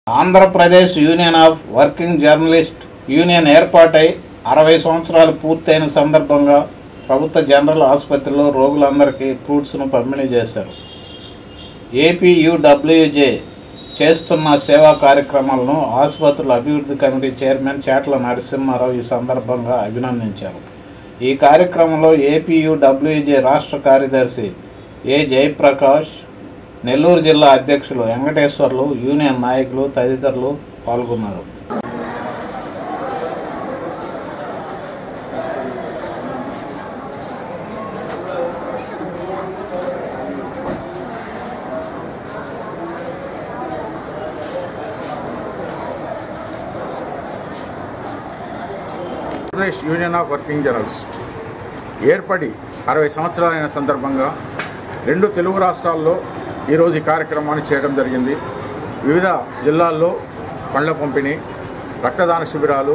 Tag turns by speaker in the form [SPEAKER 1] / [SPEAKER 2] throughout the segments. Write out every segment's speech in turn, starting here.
[SPEAKER 1] Andhra Pradesh union of working journalist union ఏర్పాటై 60 సంవత్సరాలు పూర్తయిన సందర్భంగా ప్రభుత్వ జనరల్ ఆసుపత్రిలో రోగులందరికీ ఫ్రూట్స్ను పంపిణీ చేశారు. ఏపీయూడబ్ల్యూజే చేస్తున్న సేవా కార్యక్రమాలను ఆసుపత్రుల అభివృద్ధి కమిటీ చైర్మన్ చేట్ల నరసింహారావు ఈ సందర్భంగా అభినందించారు. ఈ కార్యక్రమంలో ఏపీయూడబ్ల్యూజే రాష్ట్ర కార్యదర్శి ఏ జయప్రకాష్, నెల్లూరు జిల్లా అధ్యక్షులు వెంకటేశ్వర్లు, యూనియన్ నాయకులు తదితరులు పాల్గొన్నారు.
[SPEAKER 2] Andhra Pradesh union of working journalist ఏర్పడి 60 సంవత్సరాలైన సందర్భంగా 2 తెలుగు రాష్ట్రాల్లో ఈరోజు ఈ కార్యక్రమాన్ని చేయడం జరిగింది. వివిధ జిల్లాల్లో పండ్ల పంపిణీ, రక్తదాన శిబిరాలు,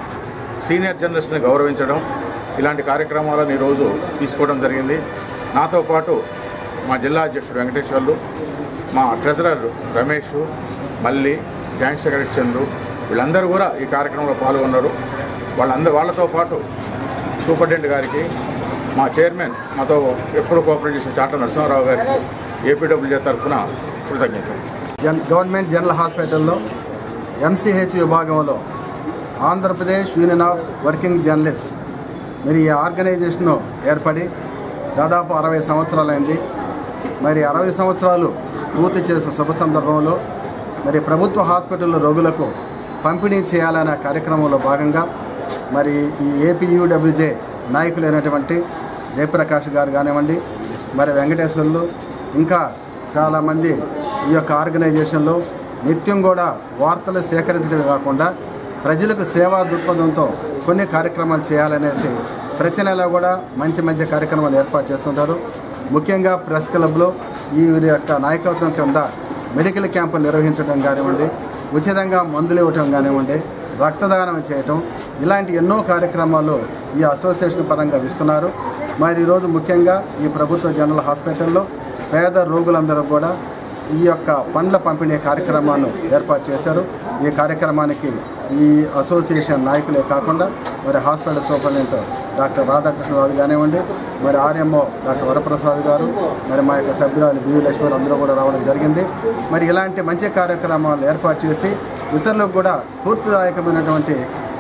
[SPEAKER 2] సీనియర్ జర్నలిస్ట్ని గౌరవించడం ఇలాంటి కార్యక్రమాలను ఈరోజు తీసుకోవడం జరిగింది. నాతో పాటు మా జిల్లా అధ్యక్షుడు వెంకటేశ్వర్లు, మా treasurer Ramesh, Malli, joint secretary Chandru వీళ్ళందరూ కూడా ఈ కార్యక్రమంలో పాల్గొన్నారు. వాళ్ళతో పాటు సూపరింటెండెంట్ గారికి, మా చైర్మన్ మాతో ఎప్పుడు కోఆపరేట్ చేసే చేట్ల నరసింహారావు గారికి ఏపీడబ్ల్యూజే తరఫున కృతజ్ఞతలు.
[SPEAKER 3] గవర్నమెంట్ జనరల్ హాస్పిటల్లో ఎంసీహెచ్ విభాగంలో Andhra Pradesh union of working journalist మరి ఈ ఆర్గనైజేషన్ ఏర్పడి దాదాపు 60 సంవత్సరాలైంది. మరి 60 సంవత్సరాలు పూర్తి చేసిన శుభ సందర్భంలో మరి ప్రభుత్వ హాస్పిటల్లో రోగులకు పంపిణీ చేయాలనే కార్యక్రమంలో భాగంగా మరి ఈ ఏపీయూడబ్ల్యూజే నాయకులైనటువంటి జయప్రకాష్ గారు కానివ్వండి, మరి వెంకటేశ్వర్లు, ఇంకా చాలామంది ఈ యొక్క ఆర్గనైజేషన్లో నిత్యం కూడా వార్తలు సేకరించడమే కాకుండా ప్రజలకు సేవా దృక్పథంతో కొన్ని కార్యక్రమాలు చేయాలనేసి ప్రతి నెల కూడా మంచి కార్యక్రమాలు ఏర్పాటు చేస్తుంటారు. ముఖ్యంగా ప్రెస్ క్లబ్లో ఈ యొక్క నాయకత్వం కింద మెడికల్ క్యాంపులు నిర్వహించడం కానివ్వండి, ఉచితంగా మందులు ఇవ్వటం కానివ్వండి, రక్తదానం చేయటం, ఇలాంటి ఎన్నో కార్యక్రమాలు ఈ అసోసియేషన్ పరంగా ఇస్తున్నారు. మరి ఈరోజు ముఖ్యంగా ఈ ప్రభుత్వ జనరల్ హాస్పిటల్లో పేద రోగులందరూ కూడా ఈ యొక్క పండ్ల పంపిణీ కార్యక్రమాన్ని ఏర్పాటు చేశారు. ఈ కార్యక్రమానికి ఈ అసోసియేషన్ నాయకులే కాకుండా మరి హాస్పిటల్ సూపరింటెండెంట్ డాక్టర్ రాధాకృష్ణరాజు కానివ్వండి, మరి ఆర్ఎంఓ డాక్టర్ వరప్రసాద్ గారు, మరి మా యొక్క సభ్యురాలు బివి లక్ష్మణ్ అందరూ కూడా రావడం జరిగింది. మరి ఇలాంటి మంచి కార్యక్రమాలు ఏర్పాటు చేసి ఇతరులకు కూడా స్ఫూర్తిదాయకమైనటువంటి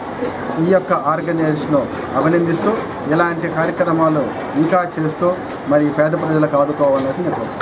[SPEAKER 3] ఈ యొక్క ఆర్గనైజేషన్ అభినందిస్తూ ఇలాంటి కార్యక్రమాలు ఇంకా చేస్తూ మరి పేద ప్రజలకు ఆదుకోవాలనేసి నేను